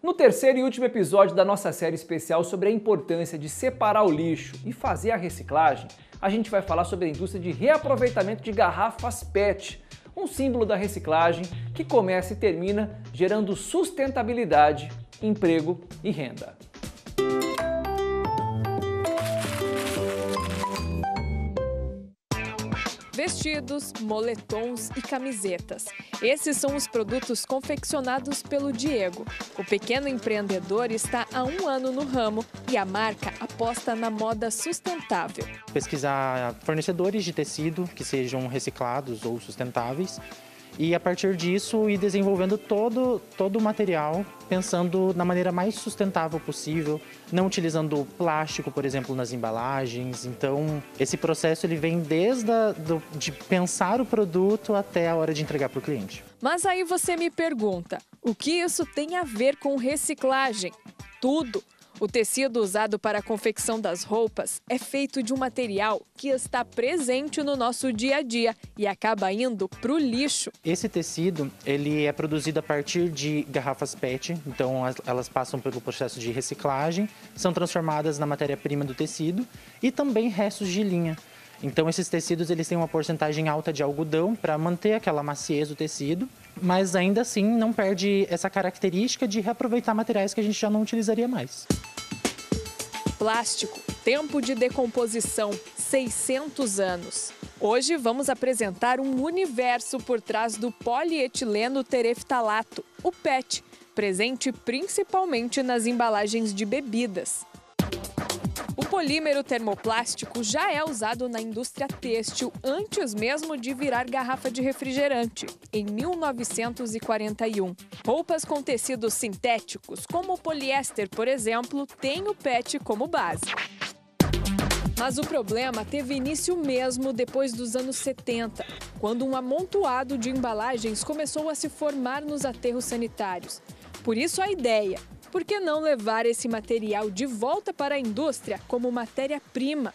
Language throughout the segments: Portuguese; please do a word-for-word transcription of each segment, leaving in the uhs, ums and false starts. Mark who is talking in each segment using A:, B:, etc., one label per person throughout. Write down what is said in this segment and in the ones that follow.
A: No terceiro e último episódio da nossa série especial sobre a importância de separar o lixo e fazer a reciclagem, a gente vai falar sobre a indústria de reaproveitamento de garrafas P E T, um símbolo da reciclagem que começa e termina gerando sustentabilidade, emprego e renda.
B: Vestidos, moletons e camisetas. Esses são os produtos confeccionados pelo Diego. O pequeno empreendedor está há um ano no ramo e a marca aposta na moda sustentável.
C: Pesquisar fornecedores de tecido que sejam reciclados ou sustentáveis e, a partir disso, ir desenvolvendo todo, todo o material pensando na maneira mais sustentável possível, não utilizando plástico, por exemplo, nas embalagens. Então, esse processo ele vem desde a, do, de pensar o produto até a hora de entregar para o cliente.
B: Mas aí você me pergunta, o que isso tem a ver com reciclagem? Tudo! O tecido usado para a confecção das roupas é feito de um material que está presente no nosso dia a dia e acaba indo para o lixo.
C: Esse tecido ele é produzido a partir de garrafas P E T, então elas passam pelo processo de reciclagem, são transformadas na matéria-prima do tecido e também restos de linha. Então esses tecidos eles têm uma porcentagem alta de algodão para manter aquela maciez do tecido, mas ainda assim não perde essa característica de reaproveitar materiais que a gente já não utilizaria mais.
B: Plástico, tempo de decomposição, seiscentos anos. Hoje vamos apresentar um universo por trás do polietileno tereftalato, o P E T, presente principalmente nas embalagens de bebidas. O polímero termoplástico já é usado na indústria têxtil antes mesmo de virar garrafa de refrigerante, em mil novecentos e quarenta e um. Roupas com tecidos sintéticos, como o poliéster, por exemplo, têm o P E T como base. Mas o problema teve início mesmo depois dos anos setenta, quando um amontoado de embalagens começou a se formar nos aterros sanitários. Por isso a ideia: por que não levar esse material de volta para a indústria como matéria-prima?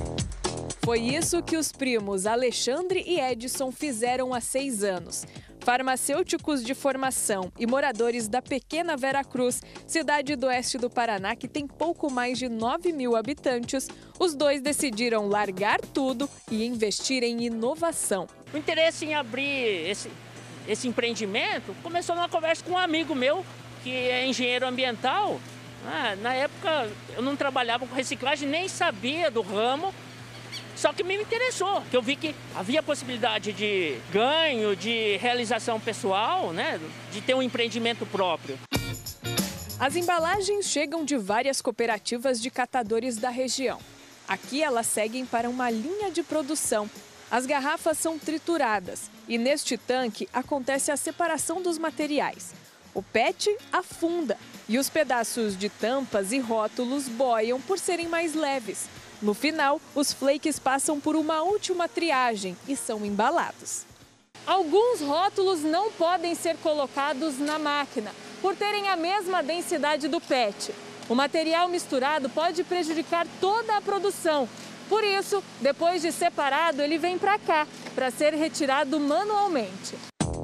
B: Foi isso que os primos Alexandre e Edson fizeram há seis anos. Farmacêuticos de formação e moradores da pequena Veracruz, cidade do oeste do Paraná que tem pouco mais de nove mil habitantes, os dois decidiram largar tudo e investir em inovação.
D: O interesse em abrir esse, esse empreendimento começou numa conversa com um amigo meu, que é engenheiro ambiental. Ah, na época eu não trabalhava com reciclagem, nem sabia do ramo, só que me interessou, que eu vi que havia possibilidade de ganho, de realização pessoal, né, de ter um empreendimento próprio.
B: As embalagens chegam de várias cooperativas de catadores da região. Aqui elas seguem para uma linha de produção. As garrafas são trituradas e neste tanque acontece a separação dos materiais. O P E T afunda e os pedaços de tampas e rótulos boiam por serem mais leves. No final, os flakes passam por uma última triagem e são embalados. Alguns rótulos não podem ser colocados na máquina por terem a mesma densidade do P E T. O material misturado pode prejudicar toda a produção. Por isso, depois de separado, ele vem para cá, para ser retirado manualmente.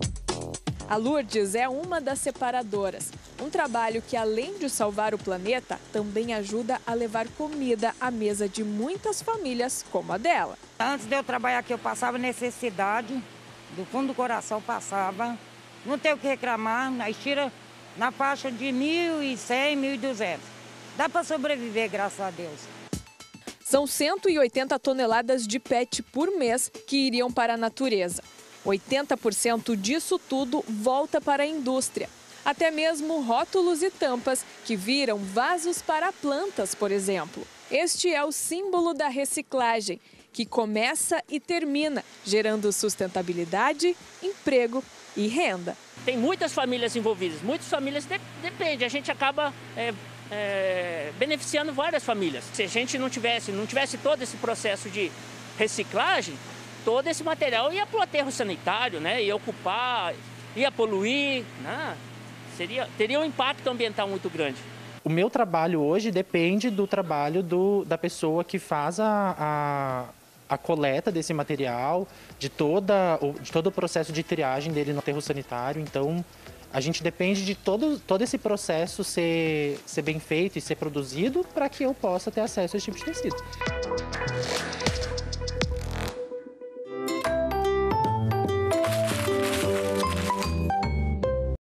B: A Lourdes é uma das separadoras, um trabalho que, além de salvar o planeta, também ajuda a levar comida à mesa de muitas famílias como a dela.
E: Antes de eu trabalhar aqui, eu passava necessidade, do fundo do coração passava, não tenho o que reclamar, nós tira na faixa de mil e cem, mil e duzentos. Dá para sobreviver, graças a Deus.
B: São cento e oitenta toneladas de P E T por mês que iriam para a natureza. oitenta por cento disso tudo volta para a indústria. Até mesmo rótulos e tampas que viram vasos para plantas, por exemplo. Este é o símbolo da reciclagem, que começa e termina, gerando sustentabilidade, emprego e renda.
D: Tem muitas famílias envolvidas, muitas famílias de, depende, a gente acaba é, é, beneficiando várias famílias. Se a gente não tivesse, não tivesse todo esse processo de reciclagem, todo esse material ia para o aterro sanitário, né? Ia ocupar, ia poluir, né? Seria, teria um impacto ambiental muito grande.
C: O meu trabalho hoje depende do trabalho do, da pessoa que faz a, a, a coleta desse material, de, toda, de todo o processo de triagem dele no aterro sanitário. Então, A gente depende de todo, todo esse processo ser, ser bem feito e ser produzido para que eu possa ter acesso a esse tipo de tecido.